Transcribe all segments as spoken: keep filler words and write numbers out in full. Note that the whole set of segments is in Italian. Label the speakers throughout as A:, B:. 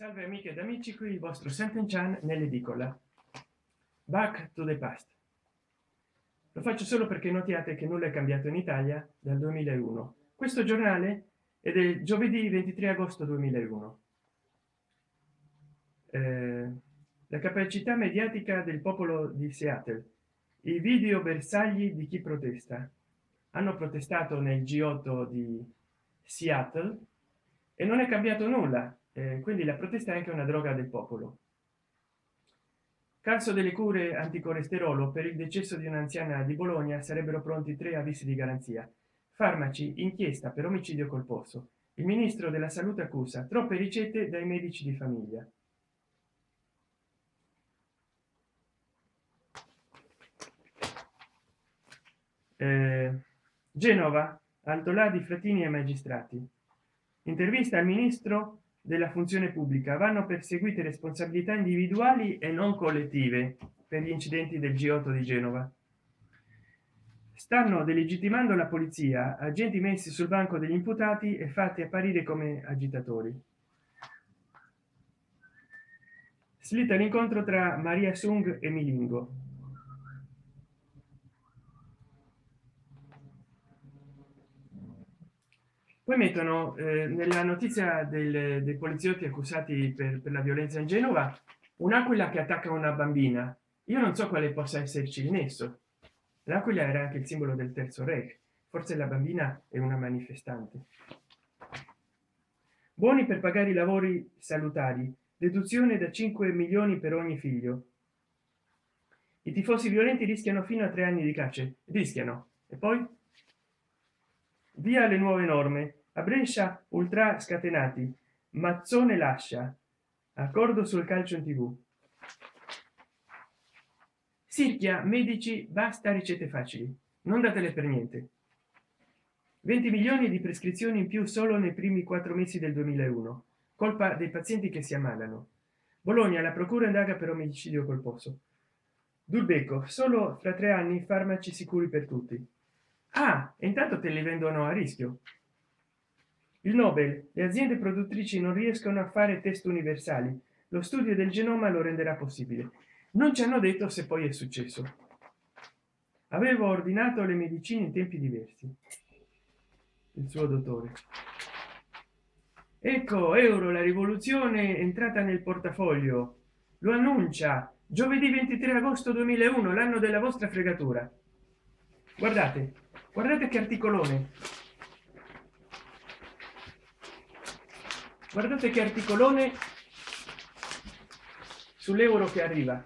A: Salve amiche ed amici, qui il vostro Senten-chan nell'edicola. Back to the past. Lo faccio solo perché notiate che nulla è cambiato in Italia dal duemilauno. Questo giornale è del giovedì ventitré agosto duemilauno. Eh, la capacità mediatica del popolo di Seattle. I video bersagli di chi protesta. Hanno protestato nel G otto di Seattle e non è cambiato nulla. Eh, quindi la protesta è anche una droga del popolo. Caso delle cure anticolesterolo per il decesso di un'anziana di Bologna, sarebbero pronti tre avvisi di garanzia. Farmaci, inchiesta per omicidio colposo. Il ministro della salute accusa troppe ricette dai medici di famiglia. eh, Genova, altolà di Frattini e magistrati. Intervista al ministro della funzione pubblica. Vanno perseguite responsabilità individuali e non collettive per gli incidenti del G otto di Genova. Stanno delegittimando la polizia, agenti messi sul banco degli imputati e fatti apparire come agitatori. Slitta l'incontro tra Maria Sung e Milingo. Poi mettono eh, nella notizia del, dei poliziotti accusati per, per la violenza in Genova un'aquila che attacca una bambina. Io non so quale possa esserci il nesso. L'aquila era anche il simbolo del terzo Reich. Forse la bambina è una manifestante. Buoni per pagare i lavori salutari, deduzione da cinque milioni per ogni figlio. I tifosi violenti rischiano fino a tre anni di carcere. Rischiano. E poi via le nuove norme. A Brescia ultra scatenati. Mazzone lascia. Accordo sul calcio in tv. Sirchia, medici, basta ricette facili, non datele per niente. venti milioni di prescrizioni in più solo nei primi quattro mesi del duemilauno, colpa dei pazienti che si ammalano. Bologna, la procura indaga per omicidio colposo. Dulbecco, solo fra tre anni farmaci sicuri per tutti. Ah, e intanto te li vendono a rischio. Il Nobel, le aziende produttrici non riescono a fare test universali, lo studio del genoma lo renderà possibile. Non ci hanno detto se poi è successo. Avevo ordinato le medicine in tempi diversi. Il suo dottore. Ecco, euro, la rivoluzione è entrata nel portafoglio. Lo annuncia giovedì ventitré agosto duemilauno, l'anno della vostra fregatura. Guardate, guardate che articolone. Guardate che articolone sull'euro che arriva.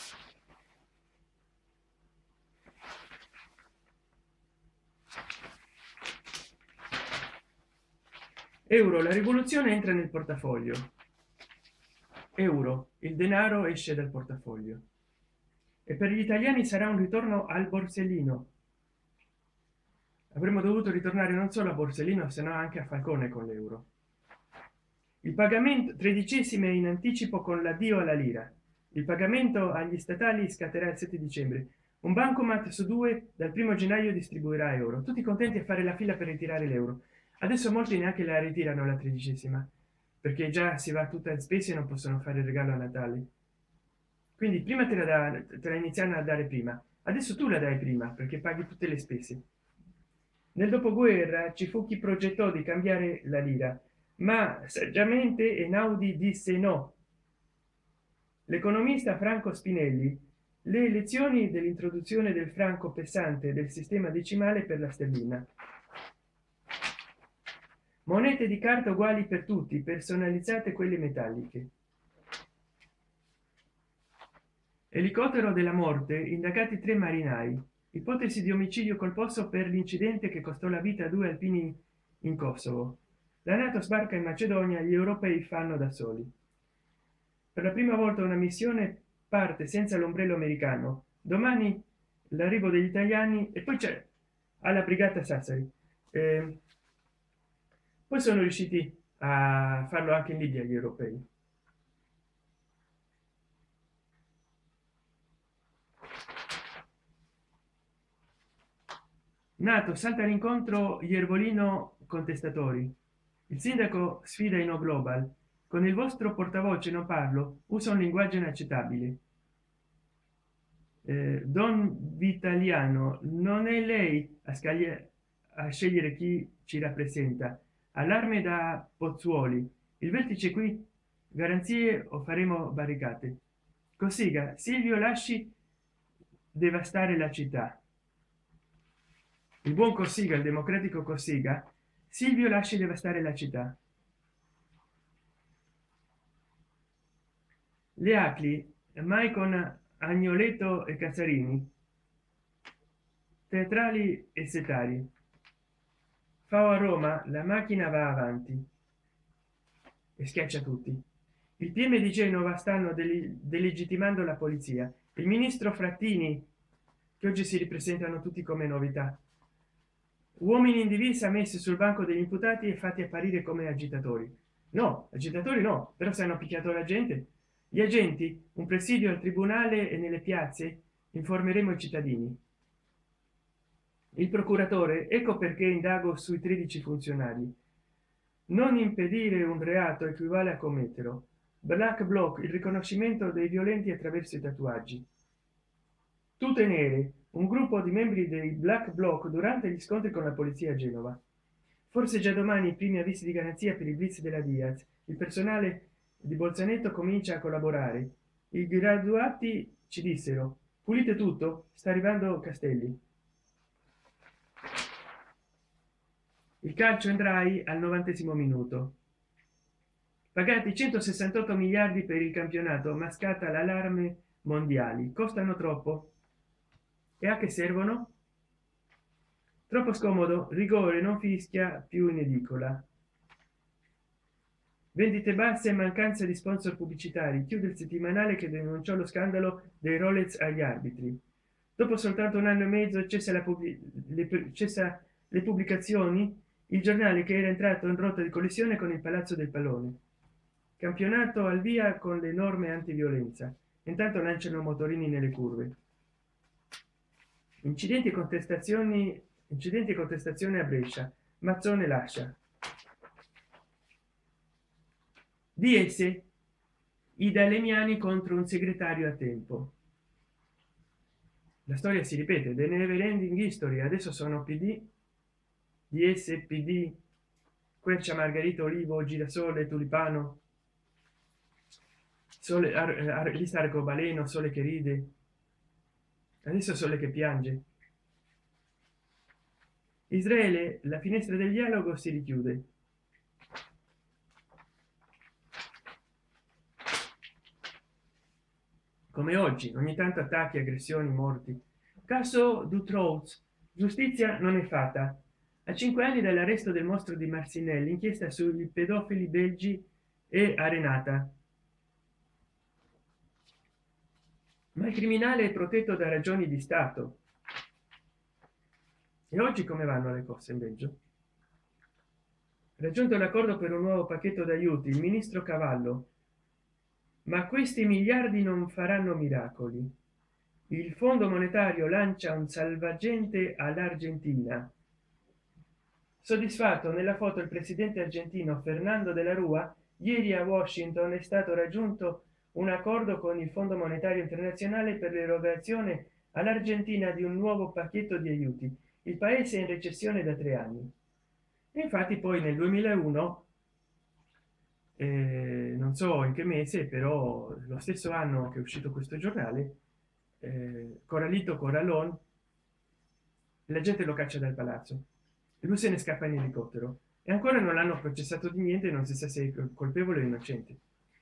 A: Euro, la rivoluzione entra nel portafoglio. Euro, il denaro esce dal portafoglio. E per gli italiani sarà un ritorno al borsellino. Avremmo dovuto ritornare non solo a borsellino, se no anche a Falcone con l'euro. Il pagamento tredicesime in anticipo con l'addio alla lira. Il pagamento agli statali scatterà il sette dicembre. Un bancomat su due dal primo gennaio distribuirà euro. Tutti contenti a fare la fila per ritirare l'euro. Adesso molti neanche la ritirano la tredicesima, perché già si va tutta in spese e non possono fare il regalo a Natale. Quindi prima te la, da, te la iniziano a dare prima. Adesso tu la dai prima perché paghi tutte le spese. Nel dopoguerra ci fu chi progettò di cambiare la lira, ma saggiamente Einaudi disse no. L'economista Franco Spinelli: le elezioni dell'introduzione del franco pesante del sistema decimale per la sterlina. Monete di carta uguali per tutti, personalizzate quelle metalliche. Elicottero della morte, indagati tre marinai. Ipotesi di omicidio colposo per l'incidente che costò la vita a due alpini in Kosovo. La NATO sbarca in Macedonia, gli europei fanno da soli. Per la prima volta una missione parte senza l'ombrello americano. Domani l'arrivo degli italiani e poi c'è alla brigata Sassari. Eh, poi sono riusciti a farlo anche in Libia gli europei. NATO salta all'incontro Iervolino contestatori. Il sindaco sfida i no global. con il vostro portavoce non parlo, uso un linguaggio inaccettabile. eh, Don Vitaliano, non è lei a, scaglie, a scegliere chi ci rappresenta. Allarme da Pozzuoli, il vertice qui, garanzie o faremo barricate. Cossiga, Silvio lasci devastare la città. Il buon Cossiga, il democratico Cossiga, Silvio lasci devastare la città. Le Acli, mai con Agnoletto e Cazzarini, teatrali e setari. Fao a Roma, la macchina va avanti e schiaccia tutti. Il P M di Genova stanno delegittimando la polizia. Il ministro Frattini, che oggi si ripresentano tutti come novità. Uomini in divisa messi sul banco degli imputati e fatti apparire come agitatori. No, agitatori no, però se hanno picchiato la gente. Gli agenti, un presidio al tribunale e nelle piazze, informeremo i cittadini. Il procuratore, ecco perché indago sui tredici funzionari. Non impedire un reato equivale a commetterlo. Black bloc, il riconoscimento dei violenti attraverso i tatuaggi. Tute nere, un gruppo di membri dei Black Bloc durante gli scontri con la polizia a Genova. Forse già domani i primi avvisi di garanzia per il blitz della Diaz. Il personale di Bolzaneto comincia a collaborare. I graduati ci dissero: pulite tutto, sta arrivando Castelli. Il calcio Endrai al novantesimo minuto. Pagati centosessantotto miliardi per il campionato, ma scatta l'allarme mondiali. Costano troppo. E a che servono? Troppo scomodo, rigore, non fischia più in edicola. Vendite basse e mancanza di sponsor pubblicitari. Chiude il settimanale che denunciò lo scandalo dei Rolex agli arbitri. Dopo soltanto un anno e mezzo cessa, la le, cessa le pubblicazioni, il giornale che era entrato in rotta di collisione con il Palazzo del Pallone. Campionato al via con le norme antiviolenza. Intanto lanciano motorini nelle curve. Incidenti e contestazioni, incidenti e contestazione a Brescia. Mazzone lascia. D S, i Dalemiani contro un segretario a tempo. La storia si ripete, the never ending history. Adesso sono P D, D S, P D, Quercia, Margarita, Olivo, Girasole, Tulipano, Sole, ar, ar, lista arcobaleno, Sole che ride. Adesso Sole che piange. Israele, la finestra del dialogo si richiude. Come oggi, ogni tanto attacchi, aggressioni, morti. Caso Dutroux, giustizia non è fatta. A cinque anni dall'arresto del mostro di Marcinelli, inchiesta sui pedofili belgi e arenata. Ma il criminale è protetto da ragioni di Stato. E oggi come vanno le cose in Belgio? Raggiunto l'accordo per un nuovo pacchetto d'aiuti, il ministro Cavallo. Ma questi miliardi non faranno miracoli. Il Fondo monetario lancia un salvagente all'Argentina. Soddisfatto, nella foto il presidente argentino Fernando de la Rúa. Ieri a Washington è stato raggiunto un accordo con il Fondo monetario internazionale per l'erogazione all'Argentina di un nuovo pacchetto di aiuti. Il paese è in recessione da tre anni. E infatti poi nel duemilauno, eh, non so in che mese, però lo stesso anno che è uscito questo giornale, eh, Coralito Coralon, la gente lo caccia dal palazzo e lui se ne scappa in elicottero e ancora non l'hanno processato di niente, non si sa se è colpevole o innocente.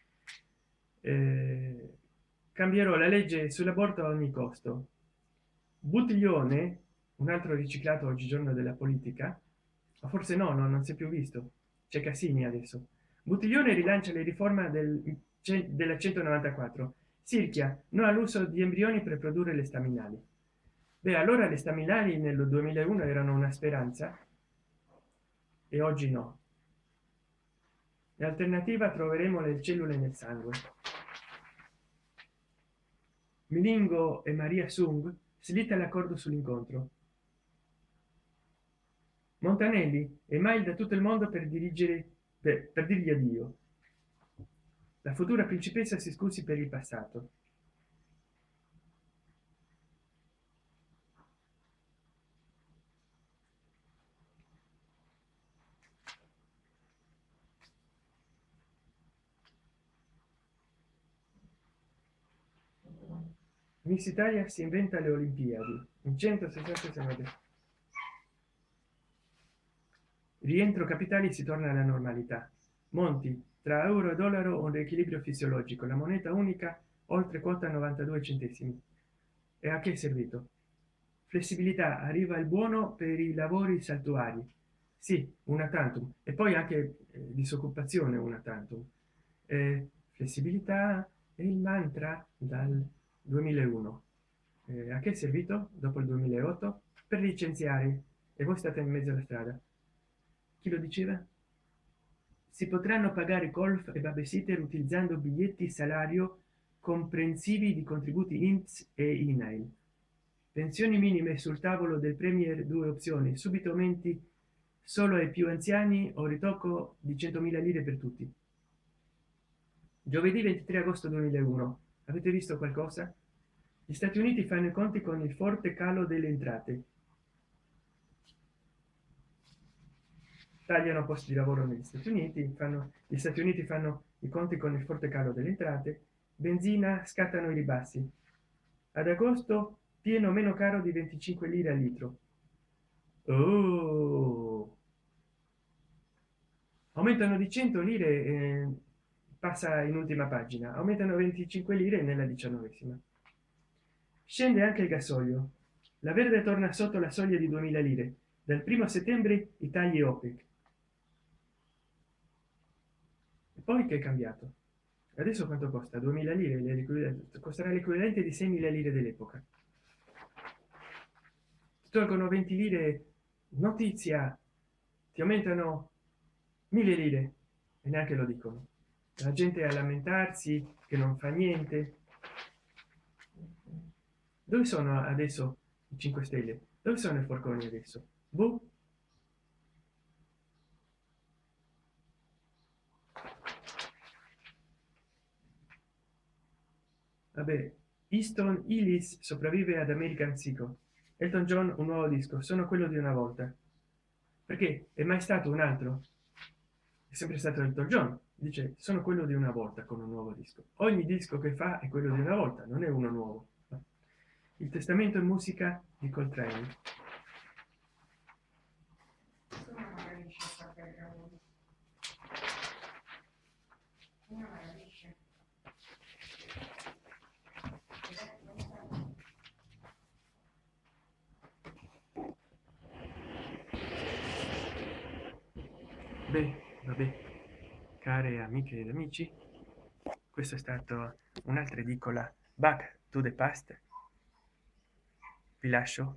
A: Eh, cambierò la legge sull'aborto a ogni costo. Buttiglione, un altro riciclato oggigiorno della politica, ma forse no, no non si è più visto, c'è Cassini adesso. Buttiglione rilancia le riforme del, della centonovantaquattro. Sirchia, no all'uso di embrioni per produrre le staminali. Beh, allora le staminali nel duemilauno erano una speranza e oggi no. In alternativa troveremo le cellule nel sangue. Milingo e Maria Sung slitta l'accordo sull'incontro. Montanelli e mail da tutto il mondo per dirigere per, per dirgli addio. La futura principessa si scusi per il passato. Miss Italia si inventa le Olimpiadi in centosessanta secondi. Rientro capitali, si torna alla normalità. Monti tra euro e dollaro, un riequilibrio fisiologico, la moneta unica oltre quota novantadue centesimi. E a che è servito? Flessibilità, arriva il buono per i lavori saltuari, sì, una tantum, e poi anche eh, disoccupazione una tantum. Eh, flessibilità è il mantra dal duemilauno. Eh, a che è servito dopo il duemilaotto? Per licenziare, e voi state in mezzo alla strada. Chi lo diceva? Si potranno pagare golf e babysitter utilizzando biglietti salario comprensivi di contributi I N P S e I N A I L. Pensioni minime sul tavolo del premier, due opzioni: subito aumenti solo ai più anziani o ritocco di centomila lire per tutti. Giovedì ventitré agosto duemilauno. Avete visto qualcosa? Gli Stati Uniti fanno i conti con il forte calo delle entrate, tagliano posti di lavoro negli Stati Uniti, fanno gli Stati Uniti fanno i conti con il forte calo delle entrate, benzina scattano i ribassi. Ad agosto pieno meno caro di venticinque lire al litro. Oh, aumentano di cento lire, eh, passa in ultima pagina, aumentano venticinque lire nella diciannovesima. Scende anche il gasolio, la verde torna sotto la soglia di duemila lire. Dal primo settembre i tagli OPEC. E poi che è cambiato? Adesso quanto costa? duemila lire, costerà l'equivalente di seimila lire dell'epoca. Tolgono venti lire, notizia, ti aumentano mille lire e neanche lo dicono. La gente a lamentarsi che non fa niente. Dove sono adesso i cinque stelle? Dove sono i forconi adesso? Boh. Vabbè, Easton Ellis sopravvive ad American Psycho. Elton John un nuovo disco, sono quello di una volta. Perché è mai stato un altro? È sempre stato Elton John. Dice sono quello di una volta con un nuovo disco. Ogni disco che fa è quello di una volta, non è uno nuovo. Il testamento in musica di Coltrane. Beh, vabbè, care amiche ed amici, questo è stato un'altra edicola Back to the Past. Vi lascio,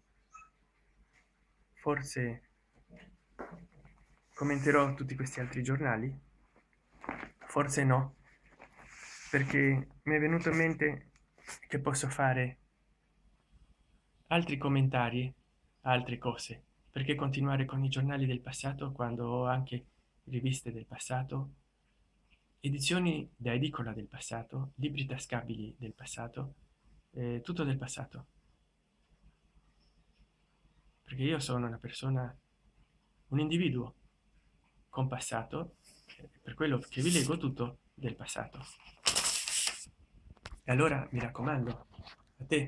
A: forse commenterò tutti questi altri giornali, forse no, perché mi è venuto in mente che posso fare altri commentari a altre cose. Perché continuare con i giornali del passato quando ho anche riviste del passato, edizioni da edicola del passato, libri tascabili del passato, eh, tutto del passato? Perché io sono una persona, un individuo con passato, per quello che vi leggo tutto del passato. E allora mi raccomando, a te,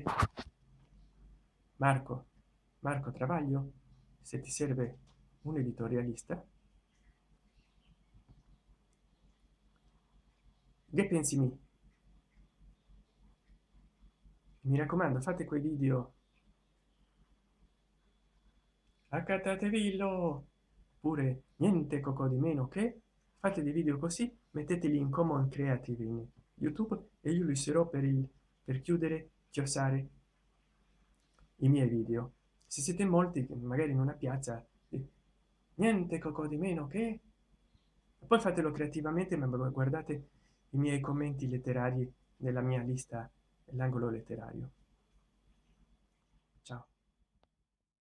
A: Marco, Marco Travaglio, se ti serve un editorialista, che pensi mi? Mi raccomando, fate quei video, accattatevillo, pure niente coco di meno che, fate dei video così, metteteli in common creative in YouTube e io li userò per il per chiudere, chiosare i miei video. Se siete molti, magari in una piazza, niente coco di meno che, poi fatelo creativamente, ma guardate i miei commenti letterari nella mia lista, l'angolo letterario.